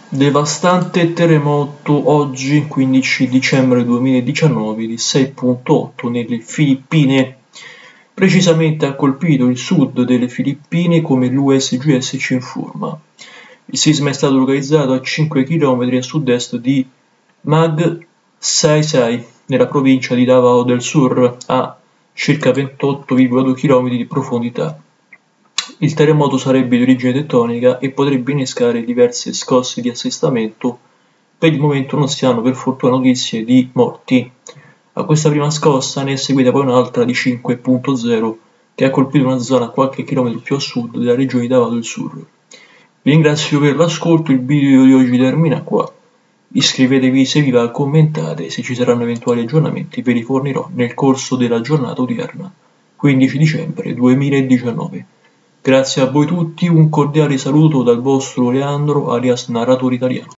Devastante terremoto oggi, 15 dicembre 2019, di 6.8 nelle Filippine. Precisamente ha colpito il sud delle Filippine, come l'USGS ci informa. Il sisma è stato localizzato a 5 km a sud-est di Magsaysay, nella provincia di Davao del Sur, a circa 28,2 km di profondità. Il terremoto sarebbe di origine tettonica e potrebbe innescare diverse scosse di assestamento. Per il momento non si hanno per fortuna notizie di morti. A questa prima scossa ne è seguita poi un'altra di 5.0 che ha colpito una zona qualche chilometro più a sud della regione di Davao del Sur. Vi ringrazio per l'ascolto, il video di oggi termina qua. Iscrivetevi se vi va, commentate, se ci saranno eventuali aggiornamenti ve li fornirò nel corso della giornata odierna, 15 dicembre 2019. Grazie a voi tutti, un cordiale saluto dal vostro Leandro alias Narratore Italiano.